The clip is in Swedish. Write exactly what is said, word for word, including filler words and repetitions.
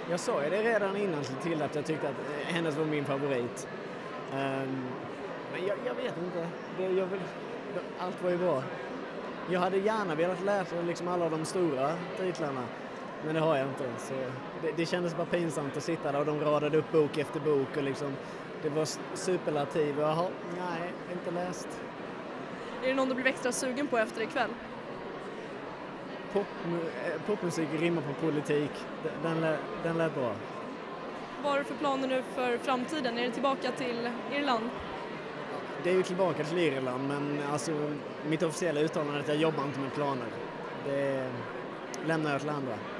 Jag sa ju det redan innan till att jag tyckte att hennes var min favorit. Um, men jag, jag vet inte. Det, jag vill, allt var ju bra. Jag hade gärna velat läsa liksom alla de stora titlarna. Men det har jag inte. Så det, det kändes bara pinsamt att sitta där och de radade upp bok efter bok. Och liksom, det var superlativ. Jaha, nej, inte läst. Är det någon du blir extra sugen på efter ikväll? Pop, popmusik rimmar på politik. Den, den, den lät bra. Vad har du för planer nu för framtiden? Är det tillbaka till Irland? Det är ju tillbaka till Irland, men alltså, mitt officiella uttalande är att jag jobbar inte med planer. Det lämnar jag till andra.